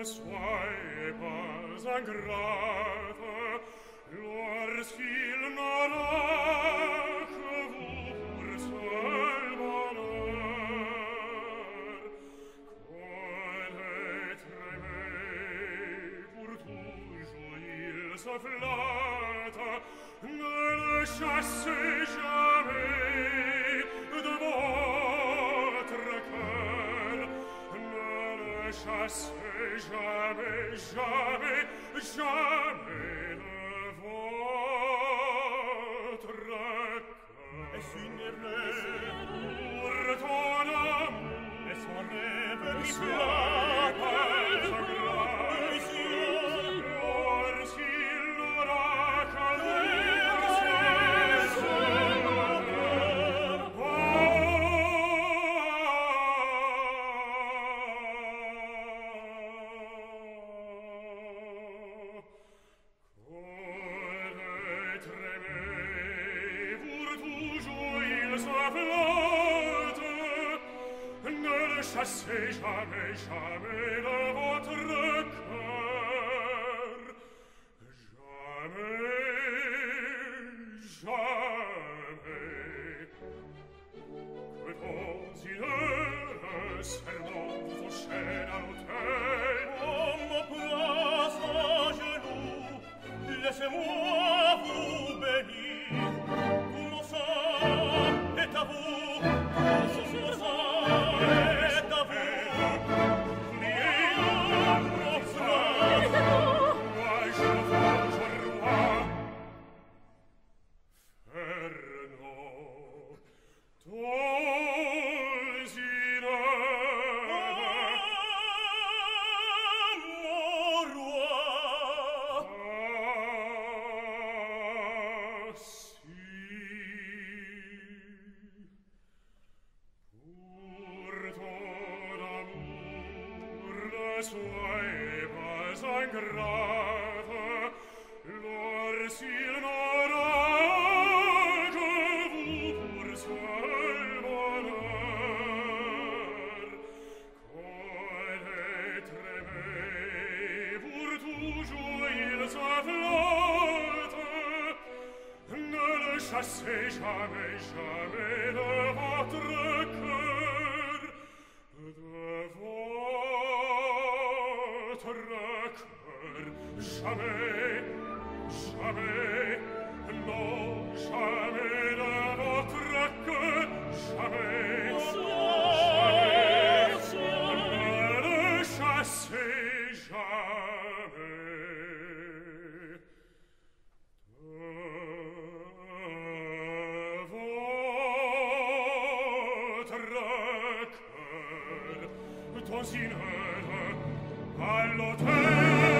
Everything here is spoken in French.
soyez pas ingrate lorsqu'il n'aura que vous pour seul bonheur. Connaître aimer pour toujours il se flatte, ne le chassez jamais de votre cœur, ne le chassez jamais, jamais, jamais de votre cœur. Est-ce une erreur pour ton amour? Est-ce un rêve qui flatte lorsqu'il n'aura qu'à chassez jamais, jamais de votre cœur. Jamais, jamais. Que dans une heure serment vous enchaîne à l'autel. Oh, mon place à genoux, laissez-moi vous bénir. Mon sang est à vous, mon sang est à vous. Soyez pas ingrate lorsqu'il n'aura que vous pour seul bonheur. Connaître aimer pour toujours il se flatte, ne le chassez jamais, jamais de votre cœur, de jamais, jamais, non, jamais de votre cœur, jamais, jamais, ne le chassez jamais de votre cœur, dans une heure à l'hôtel.